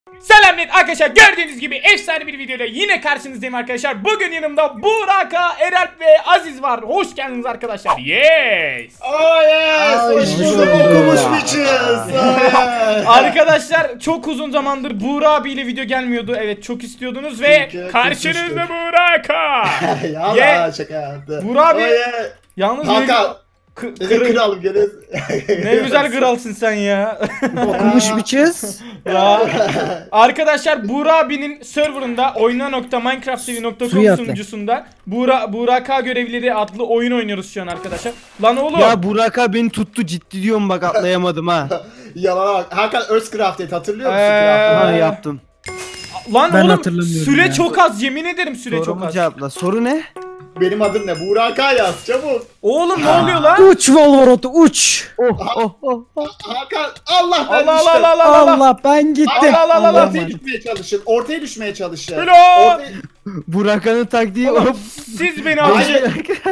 Selamünaleyküm arkadaşlar, gördüğünüz gibi efsane bir videoyla yine karşınızdayım arkadaşlar. Bugün yanımda Buraka, Eralp ve Aziz var. Hoş geldiniz arkadaşlar. Yes. Oh yes. Hoş bulduk. Okumuş biçiz. Arkadaşlar çok uzun zamandır Buğra abiyle video gelmiyordu. Evet, çok istiyordunuz ve Çünkü karşınızda Buraka. Yala şaka yaptı. Buğra abi. Oh yeah. Yalnız Hakan. Kralım gene. ne güzel kralsın sen ya. Okumuş biçiz. Ya. Arkadaşlar Buğra abinin serverında oyna.minecrafttv.com Suya atla. sunucusunda Buraka görevleri adlı oyun oynuyoruz şu an arkadaşlar. Lan oğlum. Ya Buraka beni tuttu, ciddi diyorum, bak atlayamadım ha. Yalana bak. Hakan Earthcraft et, hatırlıyor musun? Ha yaptım. Lan Ben oğlum hatırlamıyorum süre ya. çok az, yemin ederim süre çok Sorumu az. cevapla. Soru ne? Benim adım ne? Buraka yaz çabuk. Oğlum ne oluyor lan? Uç Wolverot uç. Oh. Hakan Allah ben Allah düştüm. Allah Allah Allah. Allah ben gittim. Allah Allah Allah. Ortaya düşmeye çalışın. Ortaya düşmeye çalışın. Hello. Ortaya... Buraka'nın taktiği Oğlum, hop. siz beni atın.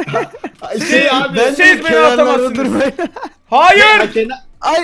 Şey abi. Ben siz beni kenarlarda atamazsınız. durmayın. Hayır. Hayır.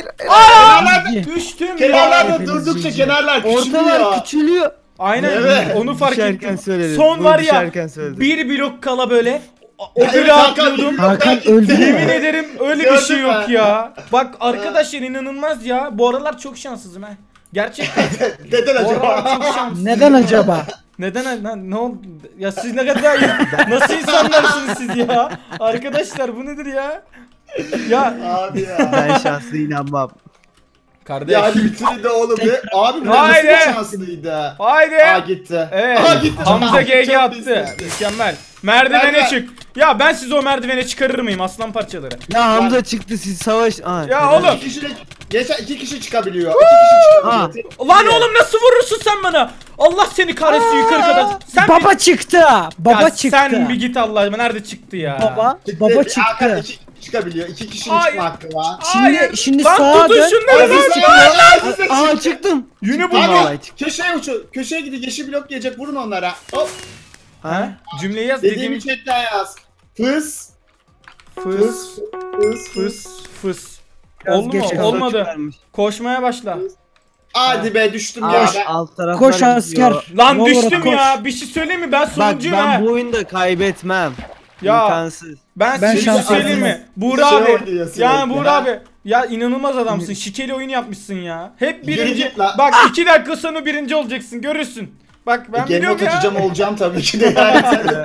Düştüm Kenarlarda ya. durdukça kenarlar küçülüyor. Ortalar küçülüyor. Aynen Evet. onu fark Düşerken ettim. söyledim. Son Bunu var ya düşerken söyledim. bir blok kala böyle o Evet, bloğu Hakan, atlıyordum. Hakan öldü Yemin mü? ederim öyle bir Gördün şey mü? yok ya. Bak arkadaşlar inanılmaz ya. Bu aralar çok şanssızım ha. Gerçekten. Neden Bu aralar acaba? çok şanssızım. Neden acaba? Neden ne oldu? Ya siz ne kadar nasıl insanlarsınız siz ya? Arkadaşlar bu nedir ya? Ya Abi ya. Ben şanslı inanmam. kardeş. Ya bitirin de oğlum be. Abi bu Haydi. nasıl bir şanslıydı? Haydi. Aa gitti. Evet. Aa gitti. Hamza GG Çok attı. pisleşti. Mükemmel. Merdivene Merdiven. çık. Ya ben sizi o merdivene çıkarır mıyım aslan parçaları? Ya Hamza çıktı, siz savaş. Aa, Ya oğlum. İki kişi çıkabiliyor. İki kişi çıkabiliyor. Lan oğlum nasıl vurursun sen bana? Allah seni kahretsin yukarı kadar. Sen Baba çıktı. Baba ya çıktı. sen bir git Allah'ım, nerede çıktı ya? Baba. Çıktı. Baba Hakan çıktı. iki çıkabiliyor. İki kişinin Hayır. çıkma hakkı var. Şimdi Lan sağa tutun dön. şunları Aziz lan. çıkıyor. Aa çıktım. Yünü bu. Vallahi Abi çıktı. köşeye uçun. Köşeye gidin. Yeşil blok gelecek. Vurun onlara. Hop. Ha? Cümleyi yaz Dediğimi dediğimi. chatten yaz. Fıs. Fıs Fıs. fıs fıs. Biraz Oldu geç mu? kaldı. Olmadı. Çıkarmış. Koşmaya başla. Hadi be düştüm Aa, ya. alt taraflar Koş gidiyor. asker. Lan Wolverot düştüm koş. ya. Bir şey söyleyeyim mi? Ben Bak sonuncuyum ha. ben bu oyunda kaybetmem. Ya İmkansız. ben Ben size bir şey şanslıyım. söyleyeyim mi? Bir Buğra şey abi. oynuyor sürekli, Yani Buğra ha? abi. Ya inanılmaz adamsın. Şikeli oyun yapmışsın ya. Hep Yürü birinci. git lan. Bak 2 dakika sonra birinci olacaksın. Görürsün. Bak ben Gene biliyorum ya. atacağım olacağım tabii ki de. Yani.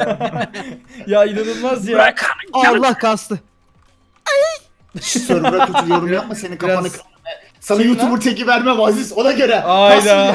Ya inanılmaz ya. Allah kastı. Server'a kötü yorum yapma, senin kafanı Biraz- kırarım. Sana Kim YouTuber lan? teki vermem Aziz, ona göre. Ayda.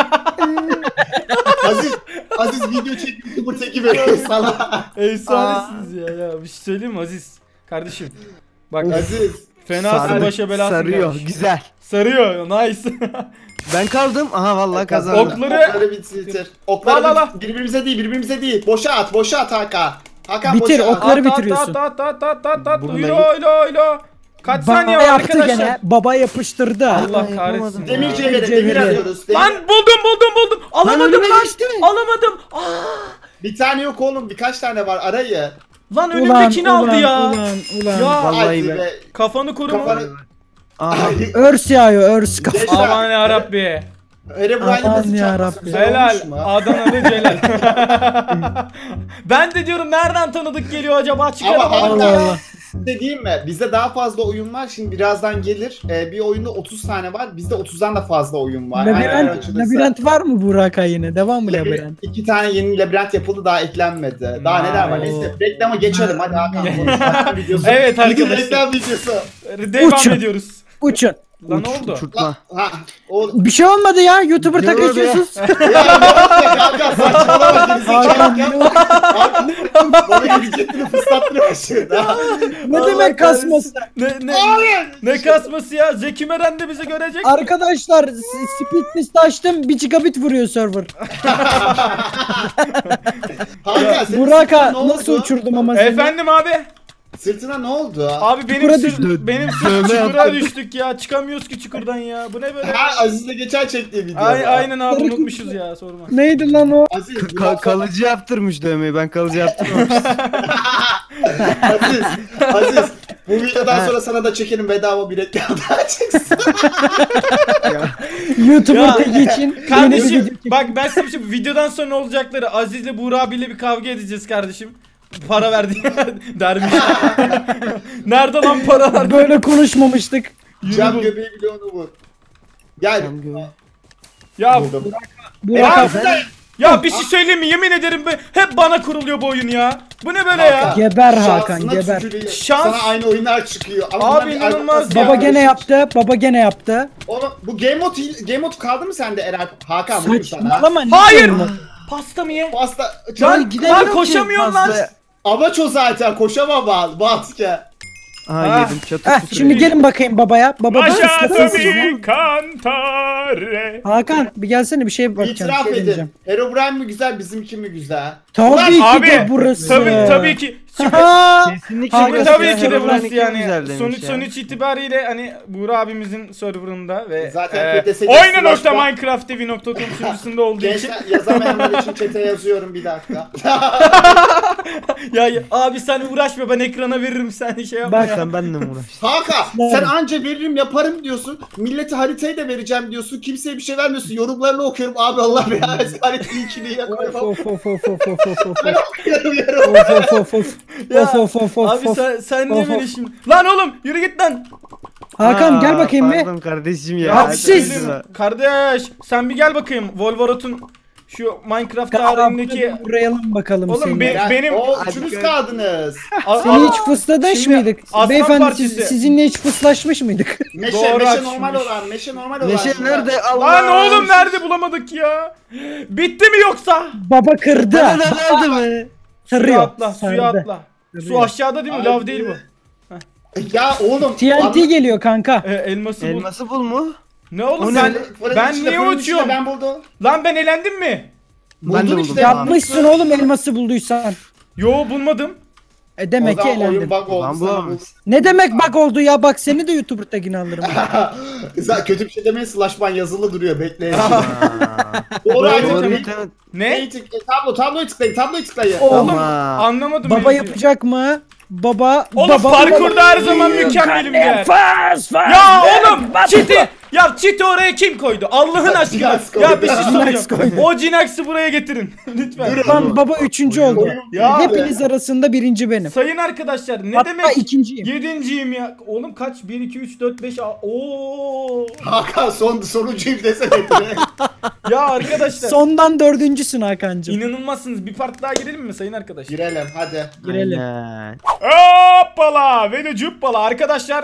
Aziz video çek, YouTuber teki veriyor sana. Efsanesiniz ya. Ya bir şey söyleyeyim mi Aziz? Kardeşim. Bak Aziz. fenasın Sarı- başa belasın. Sarıyor. kardeşim. Güzel. Sarıyor. Nice. Ben kaldım. Aha vallahi kazandım. Okları- bitir. La, la, Okları la. birbirimize değil. Boşa at Hakan. Hakan Bitir, boşa at. okları bitiriyorsun. At. Bunu Uylo da- uylo uylo. Kaç Baba saniye var yaptı arkadaşlar? gene. Baba yapıştırdı. Allah yapamadım. kahretsin. Demir ya. cevheri, demir arıyoruz. Demir- Lan buldum. Alamadım önüme lan. geçti mi? Alamadım. Bir tane yok oğlum, birkaç tane var, arayı. Lan önümdekini aldı ya. Ulan. Ya. Vallahi Hadi be. be. Kafanı koruma. Kafanı... Aha. Örs yağıyor örs kafa. Gençler, Aman yarabbi. Herobrine'in Aman nasıl yarabbi. çarpması güzel Helal. olmuş mu? Adanalı Celal. Ben de diyorum nereden tanıdık geliyor acaba? Ama Çıkaramadım. Allah Allah. dediğim mi? Bizde daha fazla oyun var. Şimdi birazdan gelir. Bir oyunda 30 tane var. Bizde 30'dan da fazla oyun var. Eğer Labirent, açılırsa- labirent var mı Buraka yine? Devam mı labirent? 2 tane yeni labirent yapıldı, daha eklenmedi. Daha neler var? Neyse reklama geçelim. Hadi Hakan konuş. Reklam videosu. Evet arkadaşlar. Reklam videosu. Devam Uçun. ediyoruz. Uçun. Lan ne oldu? Uçurtma. Ha, oğlum. Bir şey olmadı ya. YouTuber tak Diyor be. geçiyorsunuz. Ya Hakan saçmalama. Hakan Gerizekalı. Hakan bana gidecektiğini fıslattırıyor şimdi. Ne demek kasması? Ne kasması ya? Zeki Müren de bizi görecek. Arkadaşlar speed list açtım. 1 gigabit vuruyor server. Hakan senin Buraka sırtına ne nasıl oldu? uçurdum ama seni? Efendim abi. Sırtına ne oldu? Abi benim Çukura benim Dövme çukura yaptım. düştük ya. Çıkamıyoruz ki çukurdan ya. Bu ne böyle? Ha Aziz'le geçen çektiği video. Aynen abi unutmuşuz ya, sorma. Neydi lan o? Aziz, bundan sonra- Kalıcı yaptırmış dövmeyi. Ben kalıcı yaptırmamışım. Aziz, Bu videodan sonra sana da çekelim bedava bir reklam daha çıksın. YouTuber Ya, teki için yeni bir video Kardeşim çek- bak ben size bir şey videodan sonra olacakları Aziz'le Buğra abiyle bir kavga edeceğiz kardeşim. Para verdi dermiş. Nerede lan paralar? Böyle konuşmamıştık. Cam göbeği bile onu vur. Gel. Cam göbeği. Ya Vurdum. Burak Ya, abi. ya bir şey söyleyeyim mi? Yemin ederim hep bana kuruluyor bu oyun ya. Bu ne böyle ya? Geber Hakan Şansına geber. Şans- tüküreyim. Sana aynı oyunlar çıkıyor. Ama Abi bunlar bir inanılmaz alakası ya. yok. Baba gene yaptı. Baba gene yaptı. Oğlum bu game mode kaldı mı sende Eren? Hakan vurayım sana. Saçmalama. ne Hayır. diyorsun lan? Pasta mı ye? Pasta. Lan, Can lan koşamıyorum lan. amaç o zaten koşamam Batke. Aha Ah. yedim çatı Heh, şimdi gelin bakayım babaya. Baba bir ıslasın sizi. Lasciatemi cantare. Hakan bir gelsene bir şey bakacağım. İtiraf şey edin. diyeceğim. Herobrine mi güzel bizimki mi güzel? Tabii ki Abi de burası. tabii ki. Ha! Kesinlikle Hakan, Şimdi burası tabii ya, ki de Herobrine burası kim yani. güzel demiş ya. Sonuç itibariyle hani Buğra abimizin serverında ve Zaten PTS oyna.minecraftTV.com sunucusunda olduğu için. Gençler yazamayanlar için chat'e yazıyorum bir dakika. Ya abi sen uğraşma ben ekrana veririm sen şey yapma Bak ya. Sen benimle mi uğraşıyorsun? Hakan sen anca veririm yaparım diyorsun. Millete haritayı da vereceğim diyorsun. Kimseye bir şey vermiyorsun. Yorumlarını okuyorum. Abi Allah belanı haritayı ikiliye koymam. Of of of of of of of. Ben okuyorum yorum. Of of of. Ya, Of of of of Abi of. sen niye Of, beni of. şimdi? Lan oğlum yürü git lan. Hakan gel Aa, bakayım bir. Pardon kardeşim ya. Ya Abi bir şey siz- söyleyeyim mi? Kardeş sen bir gel bakayım. Volvorot'un şu Minecraft Hakan tarihindeki burayalım bakalım Oğlum seni. be- Ya, Benim- o Hadi üçünüz gel. kaldınız. Seni hiç fıslamış Şimdi mıydık? aslan Beyefendi partisi. sizinle hiç fıslaşmış mıydık? Meşe, Doğru meşe açmış. normal olan, meşe normal olan. Neşe şurada. nerede? Allah. Lan oğlum nerede bulamadık ya? Bitti mi yoksa? Baba kırdı. Bana da verdi mi? Suya Sarıyor. atla, suya sardı. atla. Su Sarıyor. aşağıda değil mi? Abi. Lav değil bu. Ya oğlum. TNT geliyor kanka. Elması bul. Elması bul mu? Ne oğlum O sen? ne? Ben niye uçuyorum? Ben buldum. Lan ben elendim mi? Ben de Buldun buldum. işte. Yapmışsın oğlum elması bulduysan. Yo bulmadım. Demek O ki zaman oyun elendin. bug oldu Lan sana bu. bulamayız. Ne demek bak oldu ya bak seni de YouTuber tagine alırım. Güzel kötü bir şey demeyin slashman yazılı duruyor bekleyin. Aa. Doğru Doğru, item. Doğru tamam. bir tane. Ne? Tabloyu tıklayın tabloyu tıklayın. Oğlum Ama. anlamadım. Baba ne yapacak mı? Baba. Oğlum baba, parkurda her zaman mükemmelim ya. Ya oğlum çiti. Ya çiti oraya kim koydu? Allah'ın aşkına. Cinax Ya bir şey koydu. Cinax soracağım. koydu. O Cinax'ı buraya getirin. Lütfen. Dur. Lan baba üçüncü oldu. Ya Hepiniz arasında birinci benim. sayın arkadaşlar ne Hatta demek? ikinciyim. Yedinciyim ya. Oğlum kaç? 1, 2, 3, 4, 5, ooo. Hakan sonuncuyum desene. Ya arkadaşlar. Sondan dördüncüsün Hakan'cım. İnanılmazsınız. Bir part daha girelim mi sayın arkadaşlar? Girelim hadi. Girelim. Aynen. Hoppala ve de cuppala arkadaşlar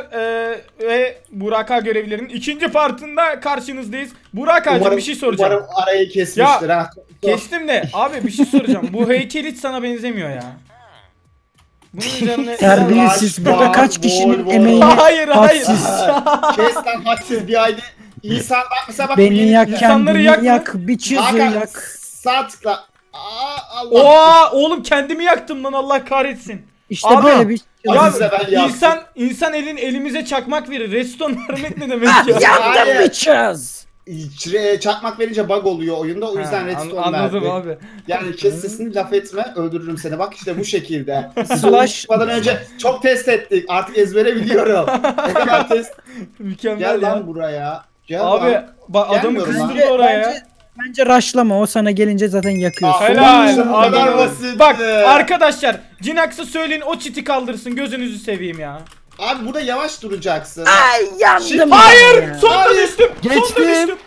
ve Buraka görevlilerinin ikinci partında karşınızdayız. Buraka'cığım bir şey soracağım. Umarım arayı kesmiştir ha. Kestim de abi bir şey soracağım. Bu heykel hiç sana benzemiyor ya. Bunun üzerine... Terbiyesiz. Burada kaç kişinin Vol, emeğini Hayır hayır. hadsiz. Kes lan hadsiz bir ayda. İnsan bak mesela bak. Beni yak İnsanları kendini yakma. yak. Bir çizi Hakan yak. sağ tıkla. Aa Allah. Oha oğlum kendimi yaktım lan Allah kahretsin. İşte Abi, böyle bir Ya Aziz'le ben yaktım. insan elimize çakmak verir. Redstone vermek ne demek ya? yandım Hayır. bitches. Çakmak verince bug oluyor oyunda o yüzden redstone Anladım verdi. abi. Yani kes sesini laf etme öldürürüm seni bak işte bu şekilde. Slash. Çıkmadan önce çok test ettik artık ezbere biliyorum. O kadar test. Mükemmel Gel ya. lan buraya. Gel Abi lan. adamı Gelmiyorum lan. kızdırdı oraya. Bence raşlama o sana gelince zaten yakıyorsun. Aa, Helal. bu kadar Adamı- basit. Bak arkadaşlar Cinax'a söyleyin o çiti kaldırsın gözünüzü seveyim ya. Abi burada yavaş duracaksın. Ay yandım. Şimdi- Hayır! ya. Sonda Hayır. düştüm. Sonda Geçtim. düştüm.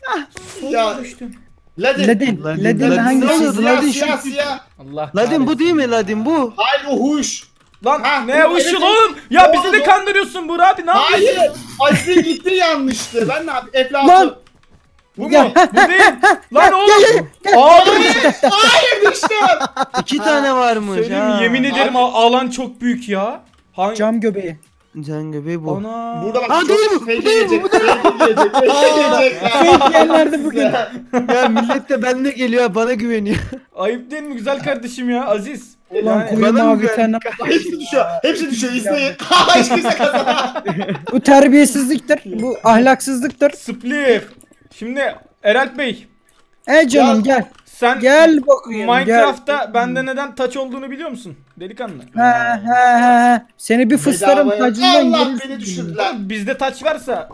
Ya. Sonda düştüm. Ladin. Ladin. Ladin, Ladin Ladin. hangisi? Ladin. Siyah Ladin siyah şu- siyah. Allah Ladin bu değil mi Ladin bu? Hayır o huş. Lan Ha, ne bu- ışıl evet, oğlum? Ya doğru, bizi de doğru. kandırıyorsun Burak abi ne yapıyorsun? Hayır. Asil gitti yanlıştı. Ben ne yapayım? Eflatun. Lan. Bu Ya. mu? Bu değil. Lan oğlum. Abi Hayır düştüm. 2 tane varmış söyleyeyim ha. mi? Yemin ederim alan çok büyük ya. Hangi? Cam göbeği. Can göbeği bu. Ana. Burada bak Aa, çok değil bu, fake bu değil gelecek. bu, Fake gelecek. Fake gelecek. Fake yerlerde bugün. Ya millet de bende geliyor bana güveniyor. Ayıp değil mi güzel kardeşim ya Aziz? Ulan Yani- koyu bana mı mavi güven- tane. Hepsi düşüyor. Hepsi düşüyor. İzleyin. Hiç kimse kazanamaz. Bu terbiyesizliktir. Bu ahlaksızlıktır. Spliff. Şimdi Eralp Bey. Canım Ya- gel. Sen Gel bakayım. Minecraft'ta bende neden taç olduğunu biliyor musun? Delikanlı. He. Seni bir fıslarım Bedavaya- tacından Allah gelirsin. beni düşürdüler. Oğlum bizde taç varsa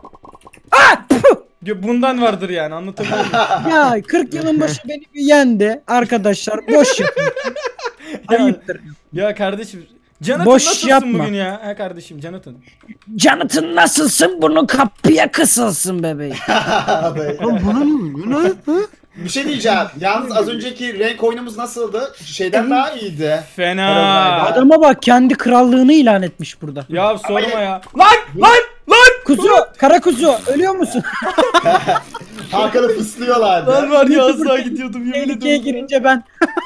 bundan vardır yani, anlatabiliyor muyum? Ya 40 yılın başı beni bir yendi arkadaşlar. Boş yapın. Ayıptır. Ya kardeşim Jonathan Boş nasılsın yapma. bugün ya? Ha kardeşim Jonathan. Jonathan nasılsın? Bunu kapıya kısılsın bebeğim. Lan bunun bu ne? Ha? Bir şey diyeceğim. Yalnız az önceki renk oyunumuz nasıldı? Şeyden daha iyiydi. Fena. Adama bak, kendi krallığını ilan etmiş burada. Ya sorma ya. Lan! Kuzu, kara kuzu, ölüyor musun? Hakan'ı fıslıyorlardı. Lan var ya, YouTuber asla gidiyordum yemin Tehlikeye ediyorum. girince ben.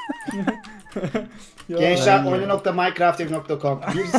Ya. Gençler oyunu.minecraft.com.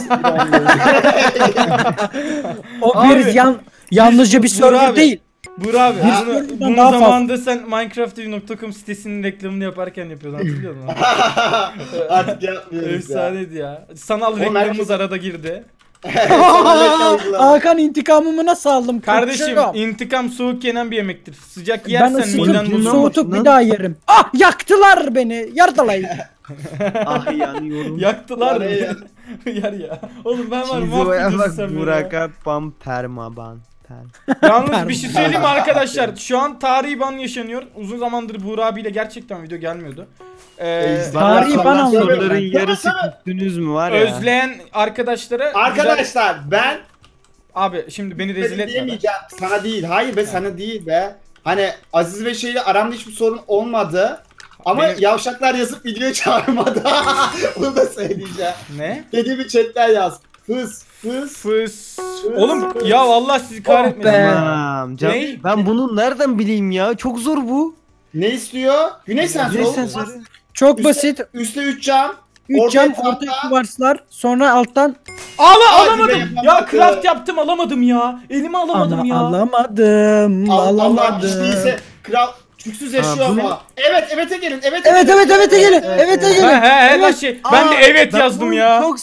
O Abi, bir yalnızca bir Burak server abi. değil. Burak abi Biz bunu daha fazla. zamanında sen Minecraft.com sitesinin reklamını yaparken yapıyordun, hatırlıyor musun? Artık yapmıyoruz ya. Efsaneydi ya. Sanal O reklamımız herkes- arada girdi. Hakan, intikamımı nasıl aldım? Kardeşim Kaçıyorum. intikam soğuk yenen bir yemektir. Sıcak Ben yersen miden ısıtıp bozulur. soğutup bir daha yerim. Ah, yaktılar beni. Yardalayın. Ah yanıyorum. Yaktılar mı? Bana ya. Yer ya. Oğlum ben var Çizoya mahvedeceğiz bak sen beni ya. Burak'a bam permaban. Yalnız bir şey söyleyeyim mi arkadaşlar? Şu an tarihi ban yaşanıyor. Uzun zamandır Buğra abiyle gerçekten video gelmiyordu. Tarihi ban alıyor. Soruların yarısı küstünüz mü var ya? Özleyen arkadaşlara güzel- Arkadaşlar ben Abi şimdi beni rezil etme. diyemeyeceğim. Sana değil. Hayır be, sana değil be. Hani Aziz ve şeyle aramda hiçbir sorun olmadı. Ama Benim- yavşaklar yazıp videoya çağırmadı. Bunu da söyleyeceğim. Ne? Dediğimi chatten yaz. Fıs. Fıs. Oğlum ya Allah sizi kahretmesin. be. Tamam. Ne? Ben bunu nereden bileyim ya? Çok zor bu. Ne istiyor? Güneş sensörü. Güneş oğlum. sensörü. Çok Üste- basit. Üstte 3 cam. 3 cam, Ortaya ortaya tahta. kuvarslar. Sonra alttan Alamadım. Hadi be, Ya yapamadım. craft yaptım, alamadım ya. Elime alamadım ya. alamadım. Allah Alamadım. değilse kral çüksüz yaşıyor bu ne? ama. Evet, evet'e gelin. Evet gelin. Evet He gelin. he lan şey. Ben de evet yazdım ya. Çok...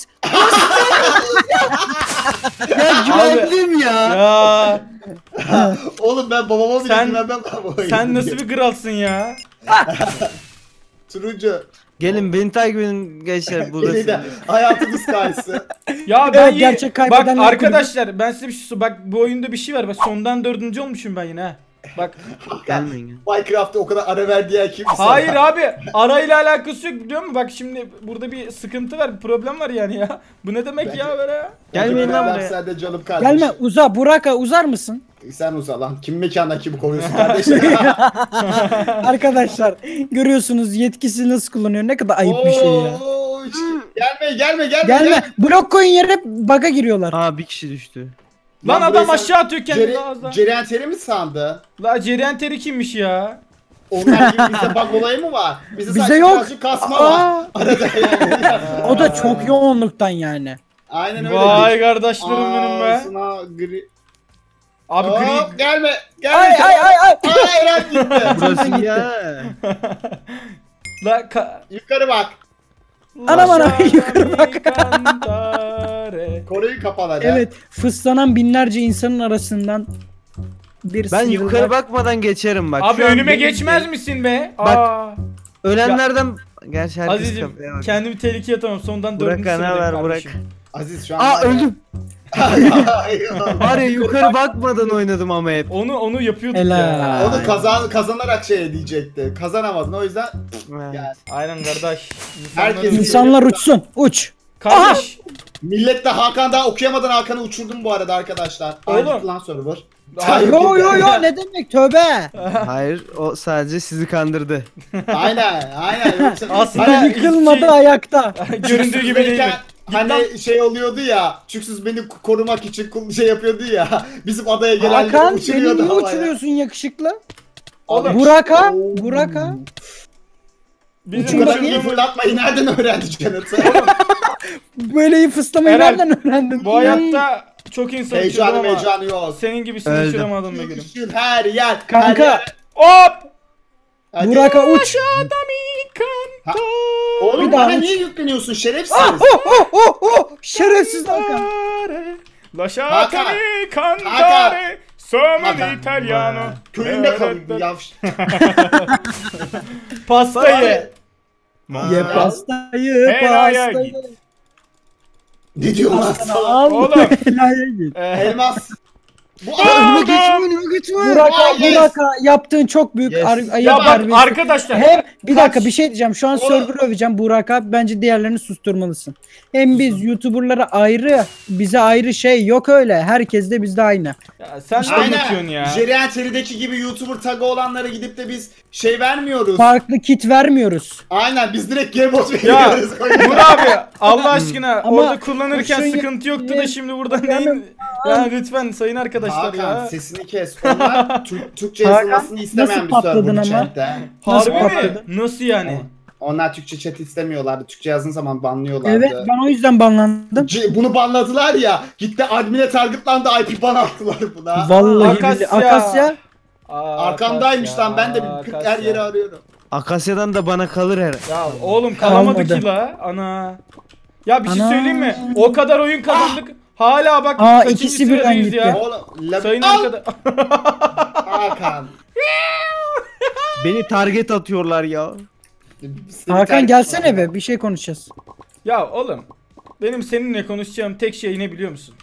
ya güvendim ya. Ya Oğlum ben babama bile Sen- güvenmem babama. sen nasıl bir kralsın ya? Turuncu. Gelin beni takip edin gençler Yine de burası. hayatımız kaysı. Ya Evet, ben gerçek bak kaybedenler arkadaşlar ben size bir şey bak bu oyunda bir şey var. Bak sondan 4. olmuşum ben yine ha. Bak Gelmeyin ya. Minecraft'ta o kadar ara ver diyen kim? hayır abi arayla alakası yok biliyor musun? Bak şimdi burada bir sıkıntı var, bir problem var yani ya. Bu ne demek ya böyle ya? Gelmeyin lan buraya. Sen de canım kardeşim. Gelme, uza. Burak'a uzar mısın? Sen uza lan. Kim mekanda kimi kovuyorsun kardeşim? Arkadaşlar görüyorsunuz yetkisi nasıl kullanıyor. Ne kadar ayıp bir şey ya. Oo, gelme. Gelme. Blok koyun yere bug'a giriyorlar. Aa bir kişi düştü. Lan Lan adam buraya sen aşağı atıyor kendini ağzına. Ceren Teri mi sandı? La Ceren Teri kimmiş ya? Onlar gibi bizde bug olayı mı var? Bize sadece yok. birazcık kasma var. Aa, Arada yani. o da çok yoğunluktan yani. Aynen öyle. Vay kardeşlerim benim be. Ağzına gri. Abi Hop, gri. gelme. Ay ay ay ay. Ay Eren gitti. Burası ya. La Yukarı bak. Anam, anam, yukarı bak. Kore'yi kapalı. Evet, fıslanan binlerce insanın arasından bir Ben sıyrılmak- yukarı bakmadan geçerim bak. Abi Şu an önüme benim- geçmez misin be? Bak, Aa. Ölenlerden... Gerçi herkes Aziz'im kafaya bak. kendimi tehlikeye atamam. Sondan Burak, 4. ne sıradayım haber, kardeşim. Aziz şu an. Aa öldüm. Öldüm. Var ya yukarı bakmadan oynadım ama hep. Onu yapıyorduk Helal. ya. Onu kazanarak şey diyecekti. Kazanamadın o yüzden. Yani. Aynen kardeş. Herkes- İnsanlar uçsun. Uç. Kardeş. Millet de Hakan daha okuyamadan Hakan'ı uçurdum bu arada arkadaşlar. Oğlum. Aynı plan server. Yo yo yo, ne demek, tövbe. Hayır o sadece sizi kandırdı. Aynen. Yoksa- Aslında Hani Yıkılmadı, hiçbir ayakta. göründüğü gibi değil. Çüksüzdeyken Hani şey oluyordu ya, Çüksüz beni korumak için şey yapıyordu ya, bizim adaya gelenleri Hakan, beni uçuruyordu niye havaya. uçuruyorsun yakışıklı? Oğlum, Burak'a, Oo. Burak'a. Bizim Bu kadar uçurduğumuz- iyi fırlatmayı nereden öğrendi Jonathan? Böyle iyi fıslamayı Eren, nereden öğrendin? Bu hayatta çok insan uçurdum Heyecanı ama heyecanı yok. senin gibisini Öldüm. uçuramadım be gülüm. Düşün her yer. her Kanka, yer. Hop! Hadi. Burak'a uç. Oğlum Bir daha bana uç. niye yükleniyorsun şerefsiz? Oh, şerefsiz Hakan. Lasciatemi Hakan. cantare Somon Italiano. Köyünde kalayım bu yavş. Pastayı. Ye pastayı Helaya pastayı. git. Ne diyorsun lan? Al Oğlum. helaya git. Elmas. Bu Önüme geçme, önüme geçme. Buraka yaptığın çok büyük Yes. ayıp Ya bak terbiyesi. arkadaşlar. Hem bir dakika Kaç- bir şey diyeceğim. Şu an Oğlum. server öveceğim Burak abi. Bence diğerlerini susturmalısın. Hem biz YouTuber'lara ayrı, bize ayrı şey yok öyle. Herkes de bizde aynı. Ya sen ne anlatıyorsun ya? Jerienteri'deki gibi YouTuber tagı olanlara gidip de biz şey vermiyoruz. Farklı kit vermiyoruz. Aynen biz direkt Gamebot Ya veriyoruz. Burak abi Allah aşkına Ama orada kullanırken şu- sıkıntı yoktu da şimdi burada neyin? Ya lütfen sayın arkadaşlar Hakan ya. sesini kes. Onlar Türkçe Hakan, yazılmasını istemeyen nasıl bir server patladın bu ama? chatte. Nasıl Harbi mi? patladı? Nasıl yani? Onlar Türkçe chat istemiyorlardı. Türkçe yazdığın zaman banlıyorlardı. Evet ben o yüzden banlandım. Bunu banladılar ya. Gitti admin'e targetlandı, IP ban attılar buna. Vallahi Akasya. billahi. Akasya. Arkamdaymış lan, ben de bir 40 her yeri arıyorum. Akasya'dan da bana kalır her. Ya oğlum kalamadı Kalmadı. ki la. Ana. Ya bir şey Ana. söyleyeyim mi? O kadar oyun kazandık. Hala bak Aa, kaçıncı ikisi birden sıradayız gitti. ya. Oğlum, Sayın Al! arkadaşlar. Hakan. Beni target atıyorlar ya. Hakan gelsene be bir şey konuşacağız. Ya oğlum. Benim seninle konuşacağım tek şey ne biliyor musun?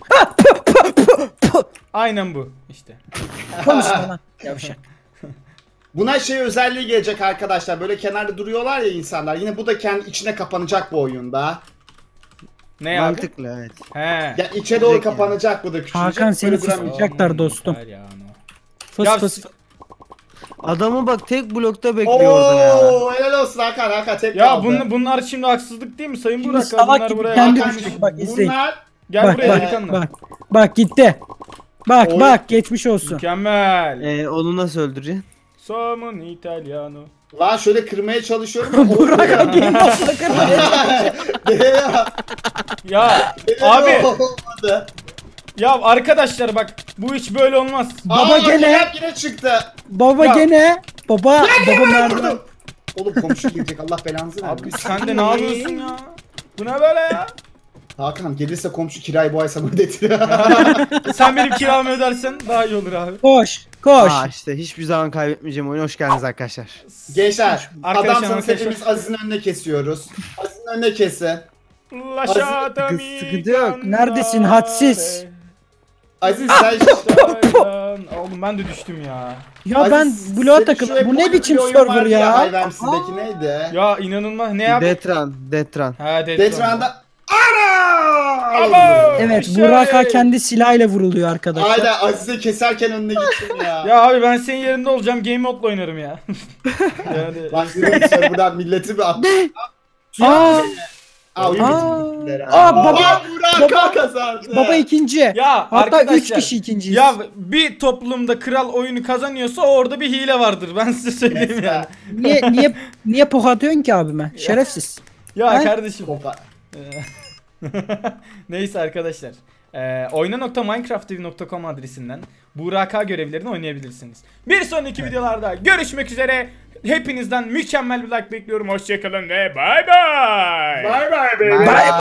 Aynen bu işte. Konuşma lan. Yavşak. Buna şey özelliği gelecek arkadaşlar. Böyle kenarda duruyorlar ya insanlar. Yine bu da kendi içine kapanacak bu oyunda. Ne abi? Mantıklı evet. He. Ya içe doğru kapanacak bu da küçülecek. Hakan seni Böyle duramayacak. susmayacaklar dostum. Fıs Ya fıs. Adamı bak tek blokta bekliyor orada ya. Oo, helal olsun Hakan tek Ya kaldı. bunlar şimdi haksızlık değil mi Sayın Şimdi Burak? salak Bunlar gibi buraya. kendi Hakan, düştük, bak, izleyin. bunlar Gel Bak buraya bak delikanlı. bak. Bak gitti. Bak Oy. bak geçmiş olsun. Mükemmel. Onu nasıl öldüreceksin? Somon Italiano. lan şöyle kırmaya çalışıyorum. Burak abi game boss'la kırmaya. Ya abi Olmadı. ya arkadaşlar bak bu hiç böyle olmaz. Baba Aa, gene- yine çıktı. Baba Ya. gene. Baba merdiven. Vurdum. Oğlum komşu gelecek, Allah belanızı Abi versin. sen de ne yapıyorsun ya? Bu ne böyle ya? Hakan gelirse komşu kirayı bu ay sana ödetir. Sen benim kiramı ödersen daha iyi olur abi. Koş. Koş. Aa işte hiçbir zaman kaybetmeyeceğim oyuna hoş geldiniz arkadaşlar. Gençler, Arkadaşlar, adamsanız hepimiz Aziz'in önüne kesiyoruz. Aziz'in önüne kesin. Lasciatami sıkıntı yok. Neredesin, hadsiz? Aziz sen Oğlum ben de düştüm ya. Ya ben bloğa takıldım. Bu ne biçim server ya? Ayvems'deki neydi? Ya inanılmaz ne yap? Detran. Ha Detran'da... Ana! Abo! Evet Şey. Burak kendi silahıyla vuruluyor arkadaşlar. Aynen Aziz'e keserken önüne gittim ya. Ya abi ben senin yerinde olacağım game mode'la oynarım ya. Yani Bak yürüyorum buradan milleti bir at. Aa, Aa oyun Aa. bitirdi. Aa, baba- Burak kazandı. baba ikinci. ya Hatta arkadaşlar 3 kişi ikinciyiz. ya bir toplumda kral oyunu kazanıyorsa orada bir hile vardır. Ben size söyleyeyim yani. Niye poh atıyorsun ki abime? Şerefsiz. Ya He? kardeşim. Kopa. Neyse arkadaşlar. Oyna.minecrafttv.com adresinden Burak görevlerini oynayabilirsiniz. Bir sonraki videolarda görüşmek üzere. Hepinizden mükemmel bir like bekliyorum. Hoşçakalın ve bay bay. Bye bye baby. Bye.